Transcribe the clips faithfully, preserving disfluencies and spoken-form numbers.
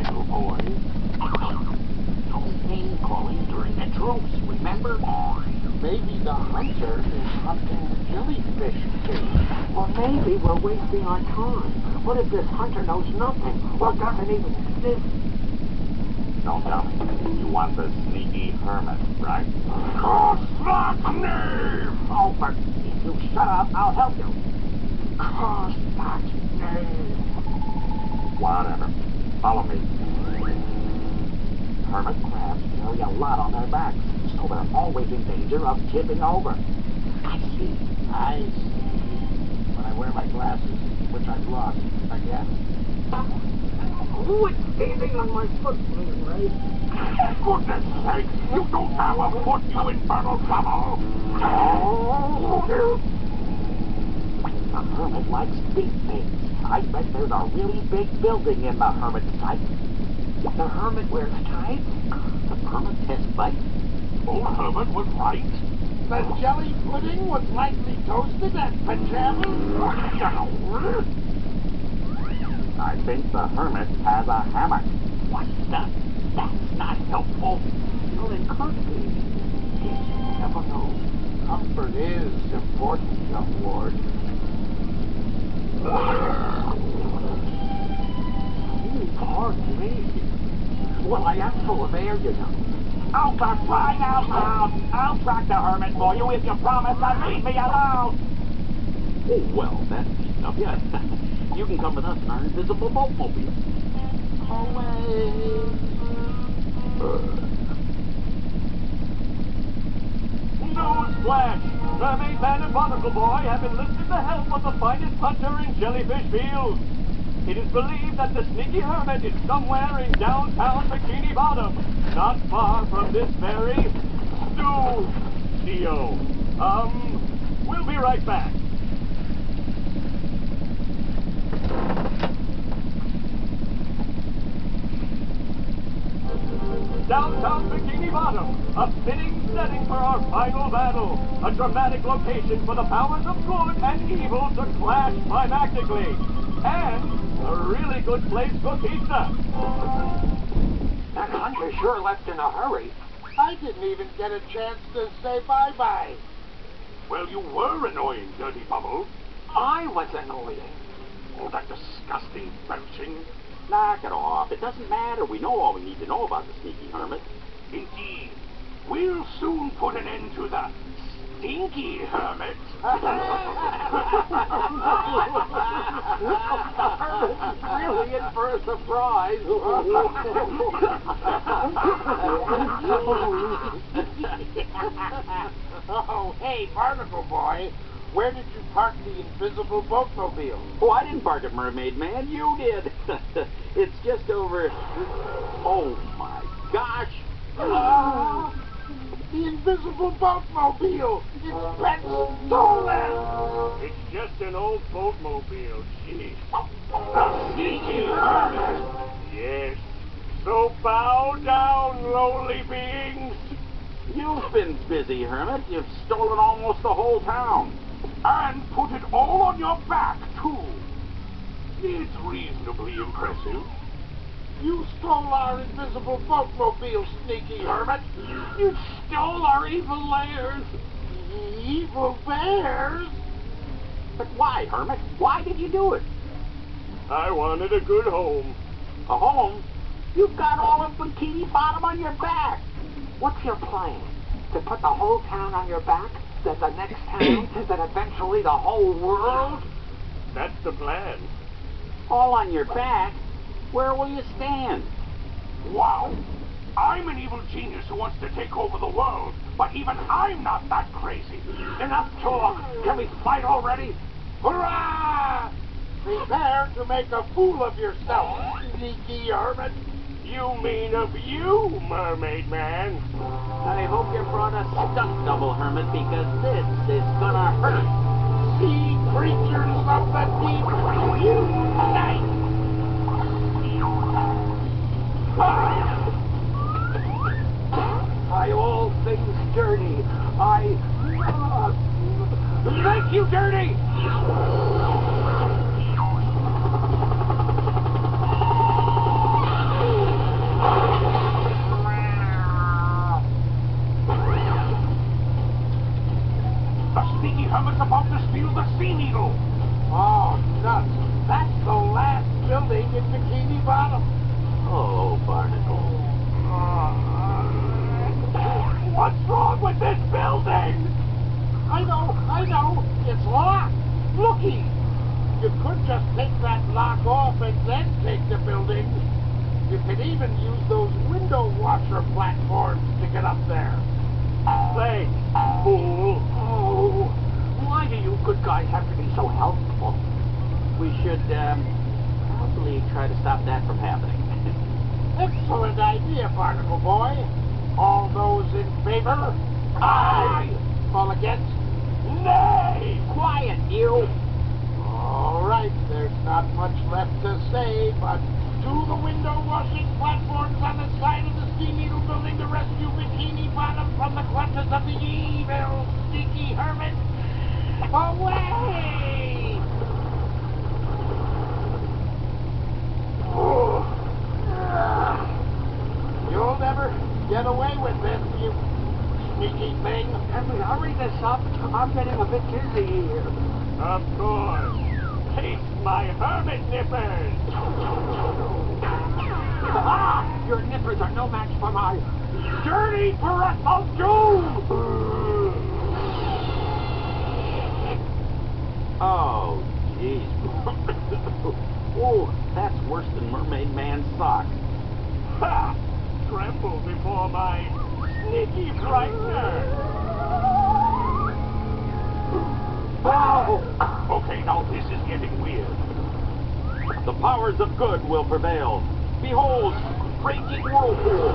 barnacle boy. Those name calling during the troops, remember? Maybe the hunter is hunting the jellyfish king. Or maybe we're wasting our time. What if this hunter knows nothing or doesn't even exist? Don't tell me. You want the sneaky hermit, right? Cross that name! Oh, but if you shut up, I'll help you. Cross that name. Whatever. Follow me. Hermit crabs carry a lot on their backs, so they're always in danger of tipping over. I see. I see. When I wear my glasses, which I've lost again. What's standing on my foot, please, right? For goodness sake, you don't have a foot, you infernal trouble! Oh. The hermit likes big things. I bet there's a really big building in the hermit site. The hermit wears tights. The hermit has bites. Old Hermit was right. The jelly pudding was lightly toasted and pajamas. I think the hermit has a hammock. What the? That's not helpful. Well, it could be. You never know. Comfort is important, young ward. Oh, pardon me. Well, I am full of air, you know. Oh, for crying out loud! I'll track the hermit for you if you promise to leave me alone! Oh, well, that's easy enough. Yeah, you can come with us in our invisible boatmobile. Away. Newsflash! Mermaid Man and Barnacle Boy have enlisted the help of the finest hunter in Jellyfish Field. It is believed that the sneaky hermit is somewhere in downtown Bikini Bottom, not far from this very studio. Um, we'll be right back. Downtown Bikini Bottom, a fitting setting for our final battle. A dramatic location for the powers of good and evil to clash climactically. And a really good place for pizza. That hunter sure left in a hurry. I didn't even get a chance to say bye-bye. Well, you were annoying, Dirty Bubble. I was annoying. Oh, that disgusting belching. Knock it off. It doesn't matter. We know all we need to know about the sneaky hermit. Indeed. We'll soon put an end to the stinky hermit. Really in for a surprise. Oh, hey, Barnacle Boy. Where did you park the invisible boatmobile? Oh, I didn't park it, Mermaid Man. You did. It's just over... Oh, my gosh. Ah, the invisible boatmobile! It's been stolen! It's just an old boatmobile, gee. The sneaky hermit. Yes. So bow down, lowly beings. You've been busy, Hermit. You've stolen almost the whole town. And put it all on your back, too. It's reasonably impressive. You stole our invisible boatmobile, sneaky hermit. You stole our evil lairs. Evil bears? But why, Hermit? Why did you do it? I wanted a good home. A home? You've got all of Bikini Bottom on your back. What's your plan? To put the whole town on your back? Then the next town? Then eventually the whole world? That's the plan. All on your back? Where will you stand? Wow. I'm an evil genius who wants to take over the world, but even I'm not that crazy. Enough talk. Can we fight already? Hurrah! Prepare to make a fool of yourself, sneaky hermit. You mean of you, Mermaid Man? I hope you brought a stunt double, Hermit, because this is gonna hurt. Sea creatures of the deep, unite! By all things dirty, I... Uh, Thank you, Dirty! about to steal the Sea Needle. Oh, nuts. That's the last building in Bikini Bottom. Oh, Barnacle. What's wrong with this building? I know, I know. It's locked. Looky. You could just take that lock off and then take the building. You could even use those window washer platforms to get up there. Thanks, fool. Oh, why do you good guys have to be so helpful? We should, um, probably try to stop that from happening. Excellent idea, Barnacle Boy. All those in favor? Aye. All against? Nay. Quiet, you! All right, there's not much left to say, but to the window washing platforms on the side of the Sea Needle building to rescue Bikini Bottom from the clutches of the evil, sneaky hermit. Away! You'll never get away with this, you sneaky thing. Can we hurry this up? I'm getting a bit dizzy here. Of course. Taste my hermit nippers. Ah! Your nippers are no match for my dirty parental doom! Oh, jeez. Oh, that's worse than Mermaid Man's socks. Ha! Tremble before my sneaky frightener. Oh! Okay, now this is getting weird. The powers of good will prevail. Behold, raging whirlpool.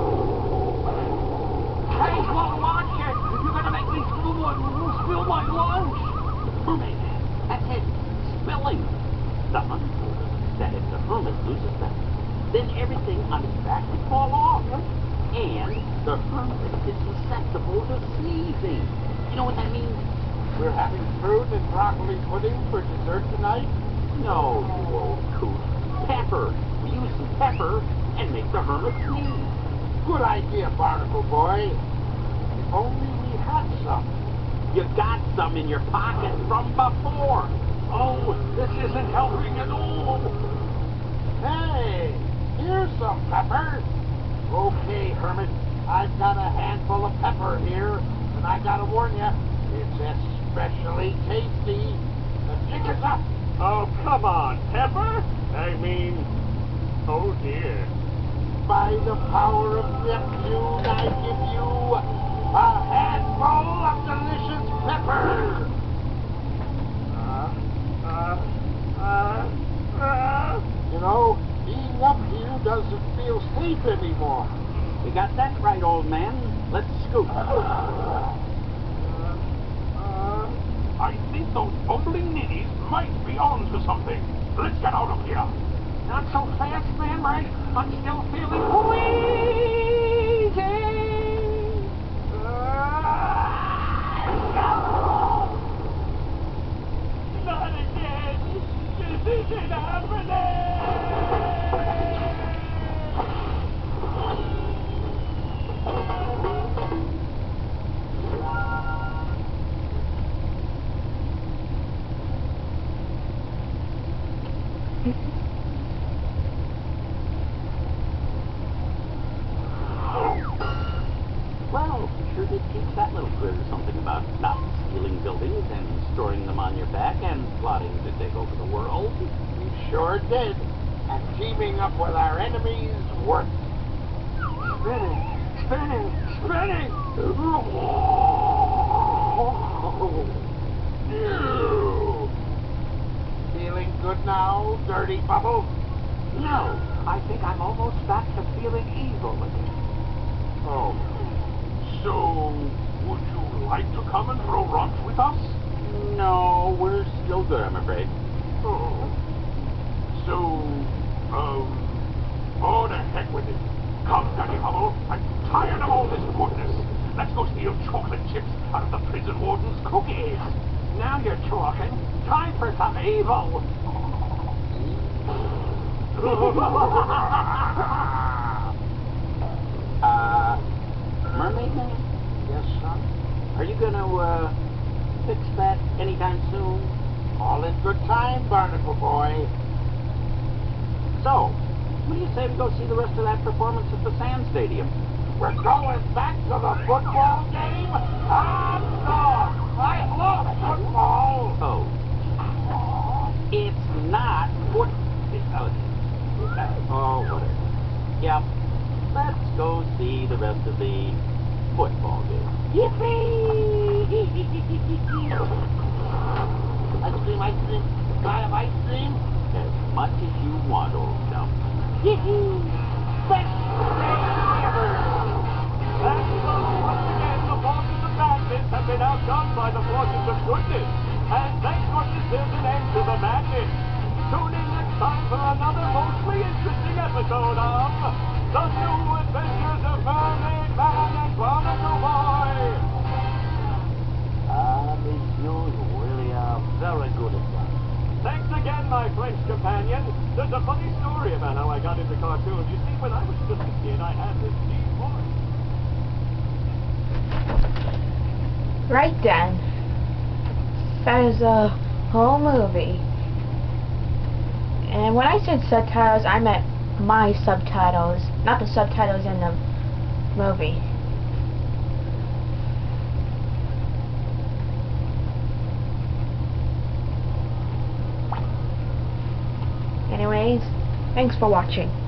Hey, well, watch it! You're gonna make me spill my, spill my lunch! Mermaid Man, that's it. Spilling. The hunter told us that if the hermit loses that, then everything on his back would fall off. And the hermit is susceptible to sneezing. You know what that means? We're having fruit and broccoli pudding for dessert tonight? No, you old coot. Pepper. We use some pepper and make the hermit sneeze. Good idea, Barnacle Boy. If only we had some. You got some in your pocket from before. Oh, this isn't helping at all! Hey, here's some pepper. Okay, Hermit, I've got a handful of pepper here, and I gotta warn you, it's especially tasty. The jig is up. Oh, come on, Pepper. I mean, oh dear. By the power of Neptune, I give you a handful of delicious pepper. Uh, uh, uh, uh. You know, being up here doesn't feel safe anymore. You got that right, old man. Let's scoot. I think those bumbling ninnies might be on to something. Let's get out of here. Not so fast, man, right? I'm still feeling wheezy. Not again. This isn't happening. Well, you sure did teach that little critter something about not stealing buildings and storing them on your back and plotting to take over the world. You sure did. And teaming up with our enemies worked. Spinning, spinning, spinning. Feeling good now, Dirty Bubble? No, I think I'm almost back to feeling evil again. Oh. So, would you like to come and throw rocks with us? No, we're still good, I'm afraid. Oh. So, um, oh, the heck with it. Come, Daddy Bubble. I'm tired of all this goodness. Let's go steal chocolate chips out of the prison warden's cookies. Now you're talking. Time for some evil. uh, Mermaid Man? Yes, son? Are you gonna, uh, fix that anytime soon? All in good time, Barnacle Boy. So, what do you say we go see the rest of that performance at the Sand Stadium? We're going back to the football game? Ah, no! I love football! Oh. It's not foot... Oh, oh, whatever. Yep. Let's go see the rest of the football game. Yippee! Ice cream, ice cream. Can I have ice cream? As much as you want, old chum. Yee-hee! Best day ever! And so, once again, the forces of madness have been outdone by the forces of goodness. And thank goodness there's an end to the madness. Tune in next time for another mostly interesting episode of The New Adventures of Mermaid Man and Barnacle Boy. Ah, these shoes really are very good at that. Thanks again, my French companion. There's a funny story about how I got into cartoons. You see, when I was just a kid, I had this deep voice. Right then. That is a whole movie. And when I said subtitles, I meant my subtitles, not the subtitles in the movie. Anyways, thanks for watching.